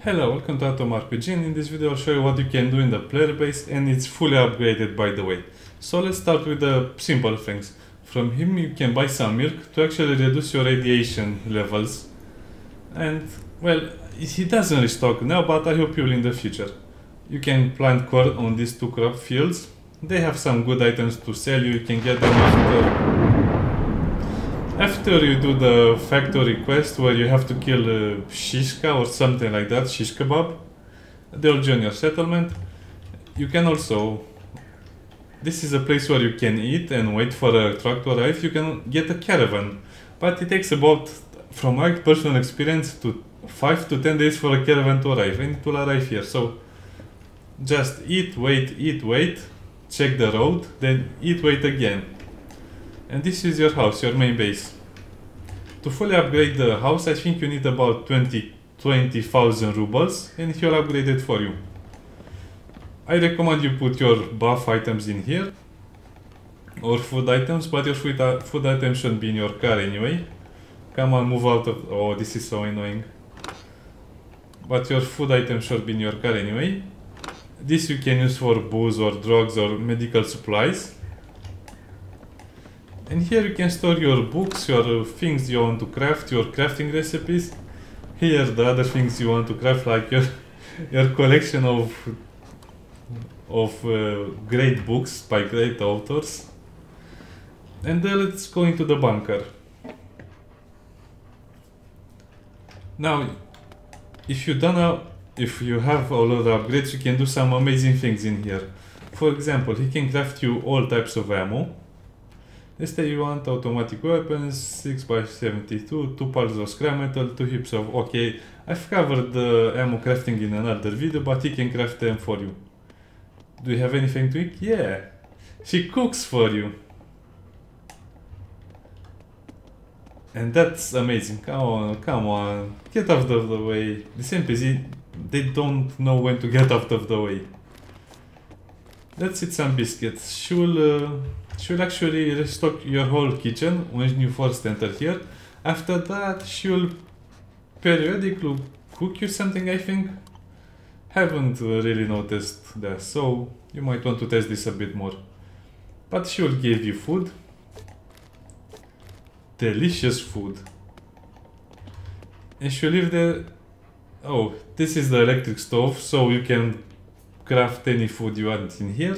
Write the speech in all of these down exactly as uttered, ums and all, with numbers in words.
Hello, welcome to AtomRPG, and in this video I'll show you what you can do in the player base, and it's fully upgraded, by the way. So let's start with the simple things. From him you can buy some milk to actually reduce your radiation levels. And, well, he doesn't restock now, but I hope you will in the future. You can plant corn on these two crop fields. They have some good items to sell you, you can get them after... After you do the factory quest where you have to kill uh, Shishka or something like that, Shish Kebab, they'll join your settlement. You can also, this is a place where you can eat and wait for a truck to arrive. You can get a caravan, but it takes about, from my personal experience, to five to ten days for a caravan to arrive, and it will arrive here. So just eat, wait, eat, wait, check the road, then eat, wait again. And this is your house, your main base. To fully upgrade the house, I think you need about twenty thousand rubles, and he'll upgrade it for you. I recommend you put your buff items in here, or food items, but your food, uh, food items shouldn't be in your car anyway. Come on, move out of... Oh, this is so annoying. But your food items should be in your car anyway. This you can use for booze or drugs or medical supplies. And here you can store your books, your things you want to craft, your crafting recipes. Here the other things you want to craft, like your your collection of of uh, great books by great authors. And then let's go into the bunker. Now, if you don't know, if you have all of the upgrades, you can do some amazing things in here. For example, he can craft you all types of ammo. Let's say you want automatic weapons, six by seventy-two, two piles of scrap metal, two heaps of... Okay, I've covered the ammo crafting in another video, but he can craft them for you. Do you have anything to eat? Yeah, she cooks for you. And that's amazing. Come on, come on, get out of the way. This N P C, they don't know when to get out of the way. Let's eat some biscuits. She will... Uh, She will actually restock your whole kitchen when you first enter here. After that, she will periodically cook you something, I think. Haven't really noticed that, so you might want to test this a bit more. But she will give you food. Delicious food. And she'll leave the... Oh, this is the electric stove, so you can craft any food you want in here.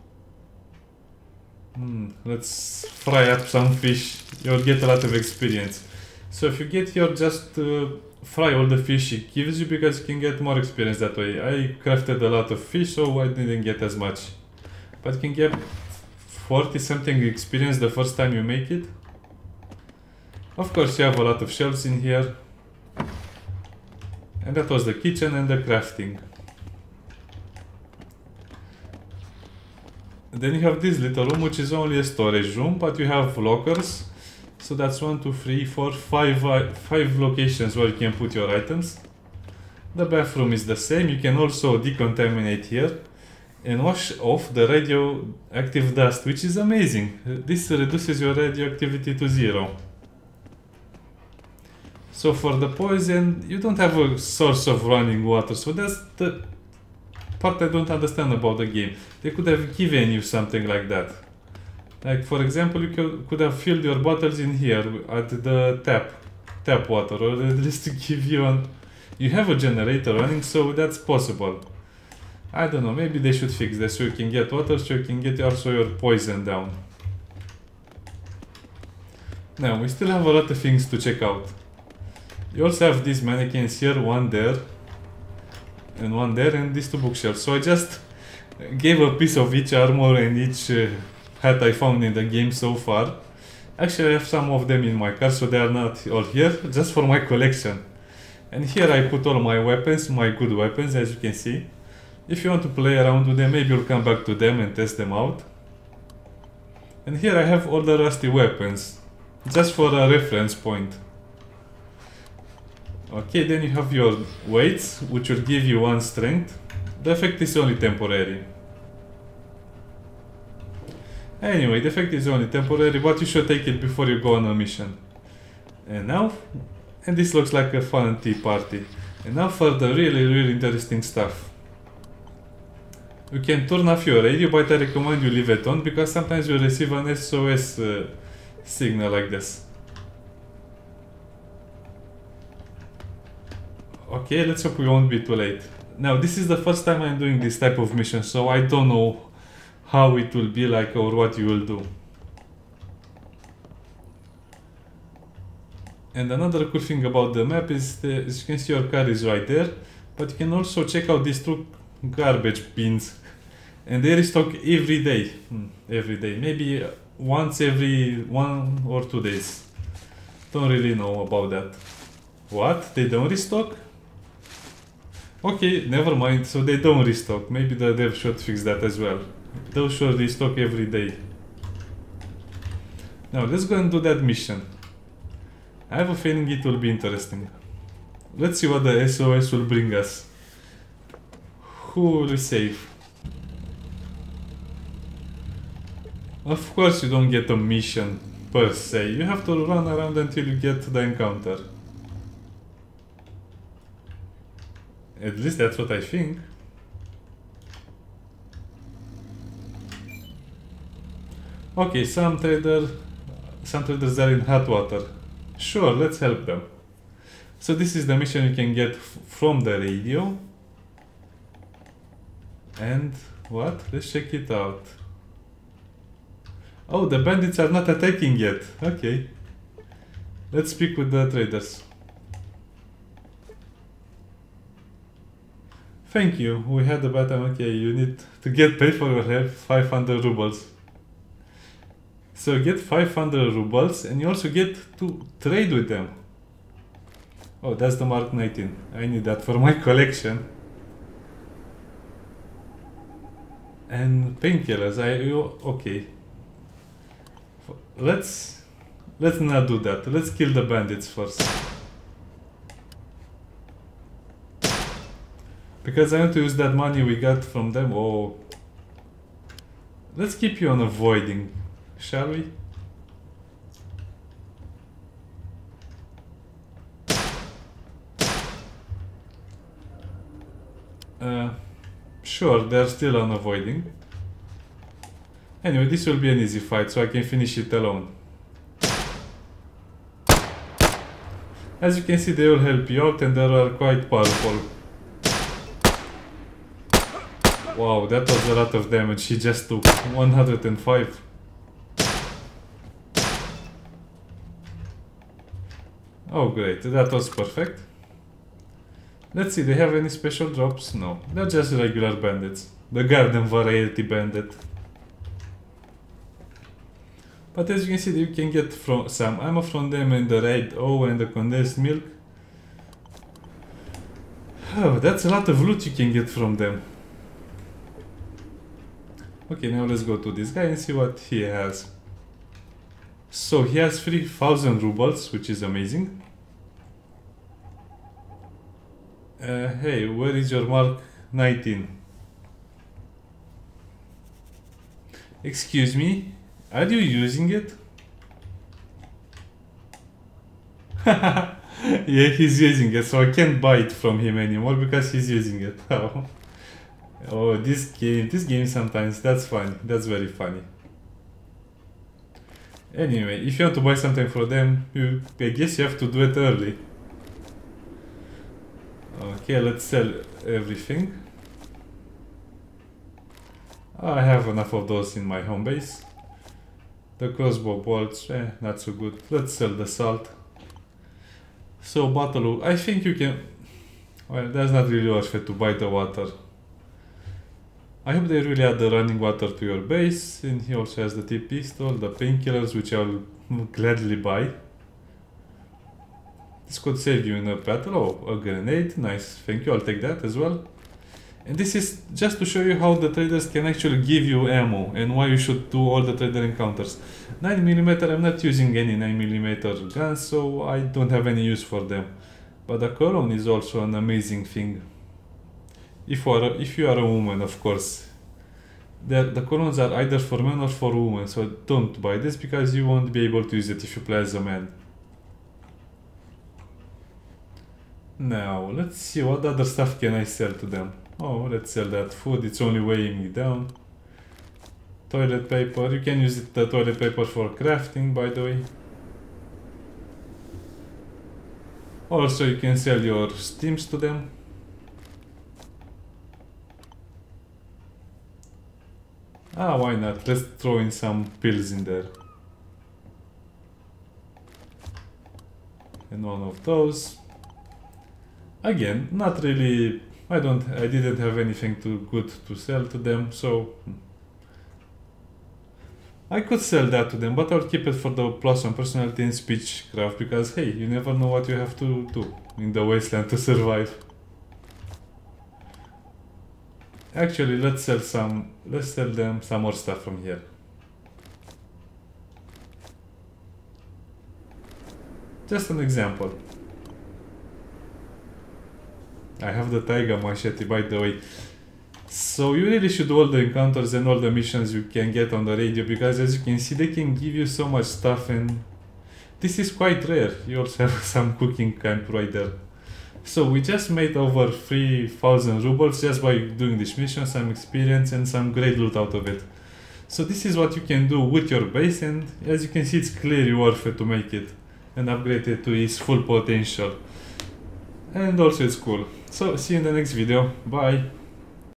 Hmm, let's fry up some fish. You'll get a lot of experience. So if you get here, just uh, fry all the fish it gives you, because you can get more experience that way. I crafted a lot of fish, so I didn't get as much. But you can get forty something experience the first time you make it. Of course, you have a lot of shelves in here. And that was the kitchen and the crafting. Then you have this little room, which is only a storage room, but you have lockers. So that's one, two, three, four, five, uh, five locations where you can put your items. The bathroom is the same. You can also decontaminate here and wash off the radioactive dust, which is amazing. This reduces your radioactivity to zero. So for the poison, you don't have a source of running water, so that's the part I don't understand about the game. They could have given you something like that. Like, for example, you could, could have filled your bottles in here at the tap, tap water, or at least to give you an... You have a generator running, so that's possible. I don't know, maybe they should fix this so you can get water, so you can get also your poison down. Now, we still have a lot of things to check out. You also have these mannequins here, one there, and one there, and these two bookshelves. So I just gave a piece of each armor and each uh, hat I found in the game so far. Actually, I have some of them in my car, so they are not all here, just for my collection. And here I put all my weapons, my good weapons, as you can see. If you want to play around with them, maybe you'll come back to them and test them out. And here I have all the rusty weapons, just for a reference point. Okay, then you have your weights, which will give you one strength. The effect is only temporary. Anyway, the effect is only temporary, but you should take it before you go on a mission. And now, and this looks like a fun tea party. And now for the really, really interesting stuff. You can turn off your radio, but I recommend you leave it on because sometimes you receive an S O S uh, signal like this. Okay, let's hope we won't be too late. Now, this is the first time I'm doing this type of mission, so I don't know how it will be like or what you will do. And another cool thing about the map is, the, as you can see, your car is right there, but you can also check out these two garbage bins, and they restock every day. Hmm, every day, maybe once every one or two days. Don't really know about that. What? They don't restock? Okay, never mind. So they don't restock. Maybe the dev should fix that as well. They should restock every day. Now let's go and do that mission. I have a feeling it will be interesting. Let's see what the S O S will bring us. Who will we save? Of course you don't get a mission per se. You have to run around until you get the encounter. At least that's what I think. Okay, some trader, some traders are in hot water. Sure, let's help them. So this is the mission you can get f from the radio. And what? Let's check it out. Oh, the bandits are not attacking yet. Okay. Let's speak with the traders. Thank you. We had a bad time. Okay, you need to get paid for your help. five hundred rubles. So get five hundred rubles and you also get to trade with them. Oh, that's the Mark nineteen. I need that for my collection. And painkillers. I you, okay. Let's let's not do that. Let's kill the bandits first. Because I want to use that money we got from them. Oh. Let's keep you on avoiding, shall we? Uh, sure, they're still on avoiding. Anyway, this will be an easy fight, so I can finish it alone. As you can see, they will help you out and they are quite powerful. Wow, that was a lot of damage. He just took one hundred five. Oh great, that was perfect. Let's see, they have any special drops? No, they're just regular bandits. The garden variety bandit. But as you can see, you can get from some ammo from them and the red O and the condensed milk. Oh, that's a lot of loot you can get from them. Okay, now let's go to this guy and see what he has. So he has three thousand rubles, which is amazing. Uh, hey, where is your Mark nineteen? Excuse me, are you using it? Yeah, he's using it, so I can't buy it from him anymore because he's using it. Oh. Oh, this game, this game sometimes, that's funny, that's very funny. Anyway, if you want to buy something for them, you, I guess you have to do it early. Okay, let's sell everything. I have enough of those in my home base. The crossbow bolts, eh, not so good. Let's sell the salt. So, bottle, I think you can... Well, that's not really worth it to buy the water. I hope they really add the running water to your base, and he also has the tip pistol, the painkillers, which I'll gladly buy. This could save you in a battle. Oh, a grenade, nice, thank you, I'll take that as well. And this is just to show you how the traders can actually give you ammo, and why you should do all the trader encounters. nine millimeter, I'm not using any nine millimeter guns, so I don't have any use for them. But the Coron is also an amazing thing. If you are a, if you are a woman, of course. The, the Corons are either for men or for women, so don't buy this because you won't be able to use it if you play as a man. Now, let's see what other stuff can I sell to them. Oh, let's sell that food, it's only weighing me down. Toilet paper, you can use it, the toilet paper for crafting, by the way. Also, you can sell your steams to them. Ah, why not? Let's throw in some pills in there. And one of those. Again, not really, I don't, I didn't have anything too good to sell to them, so I could sell that to them, but I'll keep it for the plus one personality and speechcraft, because hey, you never know what you have to do in the wasteland to survive. Actually, let's sell some, let's sell them some more stuff from here. Just an example. I have the Taiga machete, by the way. So you really should do all the encounters and all the missions you can get on the radio, because as you can see, they can give you so much stuff, and this is quite rare. You also have some cooking camp right there. So we just made over three thousand rubles just by doing this mission, some experience and some great loot out of it. So this is what you can do with your base, and as you can see, it's clearly worth it to make it and upgrade it to its full potential. And also it's cool. So see you in the next video. Bye!